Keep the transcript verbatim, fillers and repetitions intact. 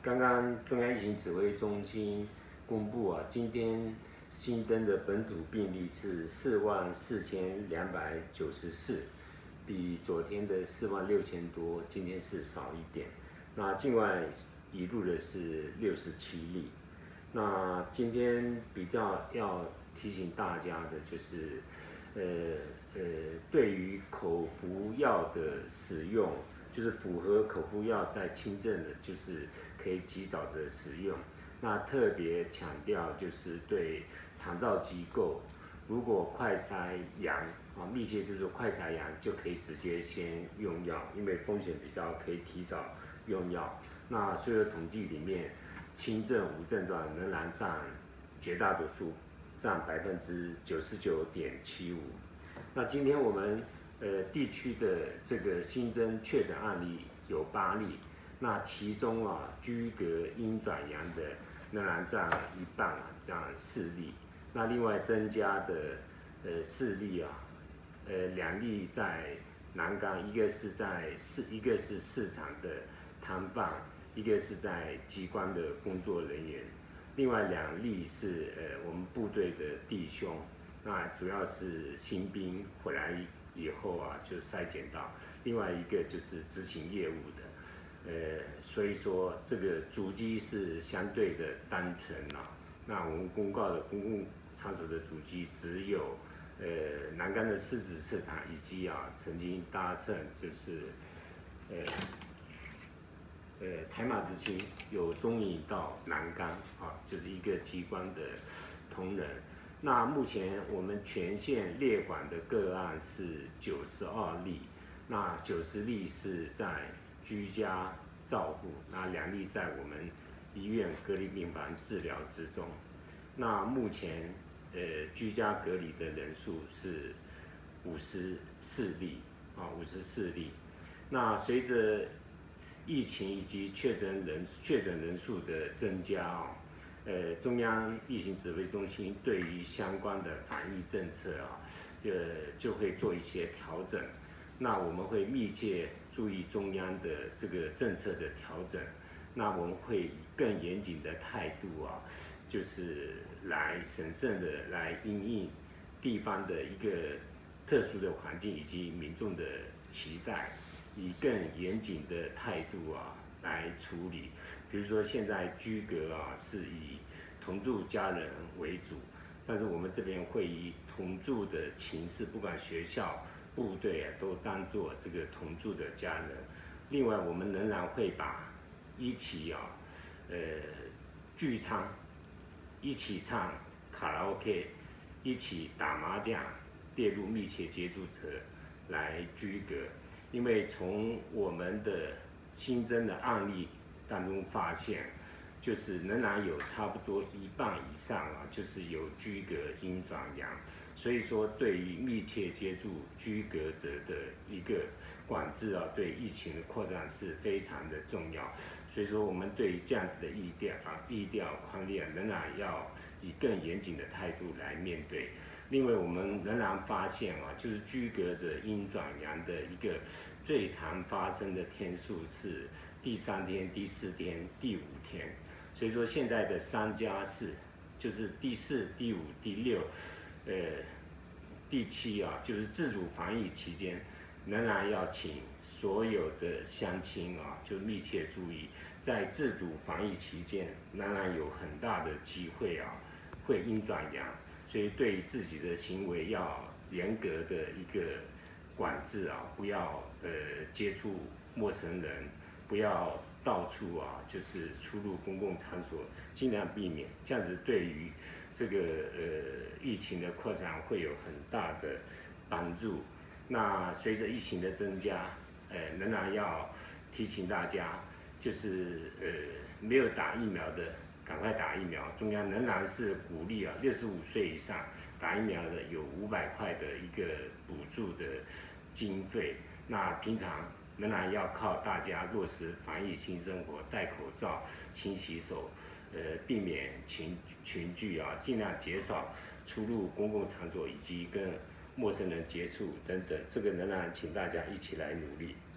刚刚中央疫情指挥中心公布啊，今天新增的本土病例是四万四千两百九十四，比昨天的四万六千多，今天是少一点。那境外移入的是六十七例。那今天比较要提醒大家的就是，呃呃，对于口服药的使用。就是符合口服药在轻症的，就是可以及早的使用。那特别强调就是对长照机构，如果快筛阳啊，密切接触快筛阳就可以直接先用药，因为风险比较可以提早用药。那所有统计里面，轻症无症状仍然占绝大多数，占百分之九十九点七五。那今天我们。呃，地区的这个新增确诊案例有八例，那其中啊，居隔阴转阳的仍然占一半啊，占四例。那另外增加的呃四例啊，呃两例在南港，一个是在市，一个是市场的摊贩，一个是在机关的工作人员。另外两例是呃我们部队的弟兄，那主要是新兵回来。以后啊，就筛检到，另外一个就是执行业务的，呃，所以说这个足迹是相对的单纯啊。那我们公告的公共场所的足迹只有，呃，南竿的狮子市场以及啊曾经搭乘就是，呃，呃台马之星有东引到南竿啊，就是一个机关的同仁。那目前我们全县列管的个案是九十二例，那九十例是在居家照护，那两例在我们医院隔离病房治疗之中。那目前呃居家隔离的人数是五十四例啊，五十四例。那随着疫情以及确诊人确诊人数的增加啊。呃，中央疫情指挥中心对于相关的防疫政策啊，呃，就会做一些调整。那我们会密切注意中央的这个政策的调整。那我们会以更严谨的态度啊，就是来审慎的来因应地方的一个特殊的环境以及民众的期待，以更严谨的态度啊。来处理，比如说现在居隔啊是以同住家人为主，但是我们这边会以同住的情势，不管学校、部队啊，都当做这个同住的家人。另外，我们仍然会把一起啊，呃，聚餐、一起唱卡拉 OK、一起打麻将列入密切接触者来居隔，因为从我们的新增的案例当中发现，就是仍然有差不多一半以上啊，就是有居隔阴转阳，所以说对于密切接触居隔者的一个管制啊，对疫情的扩散是非常的重要。所以说我们对于这样子的疫调啊、疫调框列仍然要以更严谨的态度来面对。另外，我们仍然发现啊，就是居隔者阴转阳的一个最常发生的天数是第三天、第四天、第五天。所以说现在的三加四，就是第四、第五、第六，呃，第七啊，就是自主防疫期间，仍然要请所有的乡亲啊，就密切注意，在自主防疫期间，仍然有很大的机会啊，会阴转阳。所以对于自己的行为要严格的一个管制啊，不要呃接触陌生人，不要到处啊就是出入公共场所，尽量避免。这样子对于这个呃疫情的扩散会有很大的帮助。那随着疫情的增加，呃仍然要提醒大家，就是呃没有打疫苗的。赶快打疫苗，中央仍然是鼓励啊，六十五岁以上打疫苗的有五百块的一个补助的经费。那平常仍然要靠大家落实防疫新生活，戴口罩、勤洗手，呃，避免群群聚啊，尽量减少出入公共场所以及跟陌生人接触等等。这个仍然请大家一起来努力。